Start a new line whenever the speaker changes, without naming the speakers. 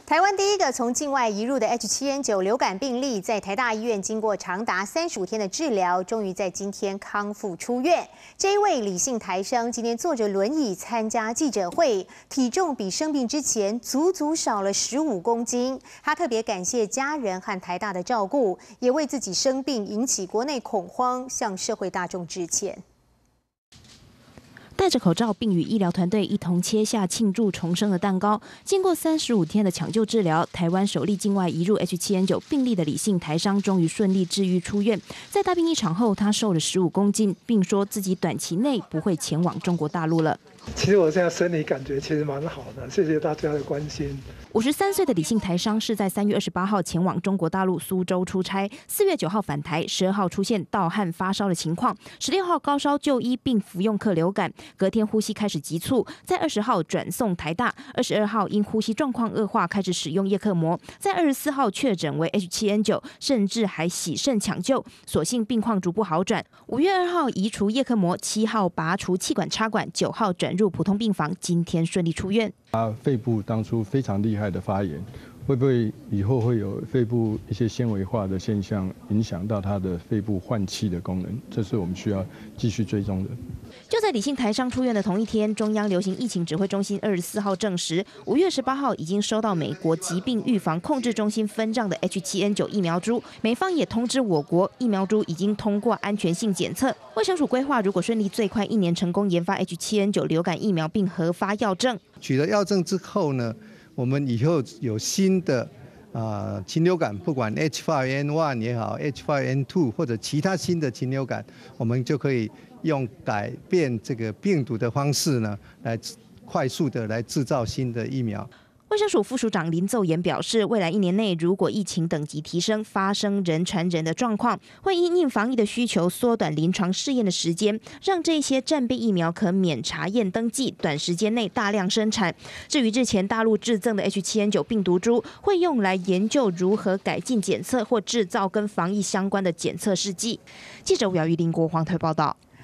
台湾第一个从境外移入的 H7N9 流感病例，在台大医院经过长达35天的治疗，终于在今天康复出院。这一位李姓台商今天坐着轮椅参加记者会，体重比生病之前足足少了15公斤。他特别感谢家人和台大的照顾，也为自己生病引起国内恐慌向社会大众致歉。
戴着口罩，并与医疗团队一同切下庆祝重生的蛋糕。经过35天的抢救治疗，台湾首例境外移入 H7N9 病例的李姓台商终于顺利治愈出院。在大病一场后，他瘦了15公斤，并说自己短期内不会前往中国大陆了。
其实我现在身体感觉其实蛮好的，谢谢大家的关心。
53岁的李姓台商是在3月28号前往中国大陆苏州出差，4月9号返台，12号出现盗汗发烧的情况，16号高烧就医并服用克流感。 隔天呼吸开始急促，在20号转送台大，22号因呼吸状况恶化开始使用叶克膜，在24号确诊为 H7N9， 甚至还洗肾抢救，所幸病况逐步好转。5月2号移除叶克膜，7号拔除气管插管，9号转入普通病房，今天顺利出院。
他肺部当初非常厉害的发炎。 会不会以后会有肺部一些纤维化的现象，影响到他的肺部换气的功能？这是我们需要继续追踪的。
就在李姓台商出院的同一天，中央流行疫情指挥中心24号证实，5月18号已经收到美国疾病预防控制中心分账的 H7N9 疫苗株，美方也通知我国疫苗株已经通过安全性检测。卫生署规划，如果顺利，最快1年成功研发 H7N9 流感疫苗，并核发药证。
取得药证之后呢？ 我们以后有新的禽流感，不管 H5N1 也好 ，H5N2 或者其他新的禽流感，我们就可以用改变这个病毒的方式呢，来快速的来制造新的疫苗。
卫生署副署长林奏妍表示，未来1年内，如果疫情等级提升，发生人传人的状况，会因应防疫的需求，缩短临床试验的时间，让这些战备疫苗可免查验登记，短时间内大量生产。至于日前大陆制赠的 H7N9 病毒株，会用来研究如何改进检测或制造跟防疫相关的检测试剂。记者吴瑶玉、林国煌台报道。